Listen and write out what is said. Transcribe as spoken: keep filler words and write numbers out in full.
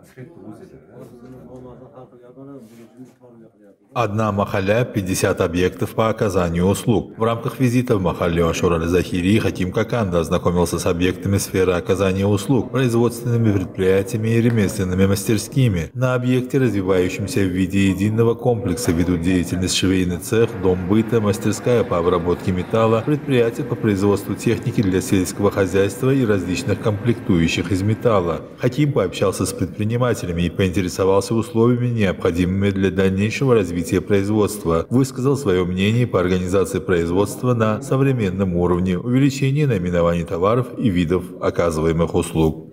Одна махалля, пятьдесят объектов по оказанию услуг. В рамках визита в махаллю Ашур аль-Захири Хаким Коканда ознакомился с объектами сферы оказания услуг, производственными предприятиями и ремесленными мастерскими. На объекте, развивающемся в виде единого комплекса, ведут деятельность швейный цех, дом быта, мастерская по обработке металла, предприятие по производству техники для сельского хозяйства и различных комплектующих из металла. Хаким пообщался с предпринимателями и поинтересовался условиями, необходимыми для дальнейшего развития производства, высказал свое мнение по организации производства на современном уровне, увеличении наименований товаров и видов оказываемых услуг.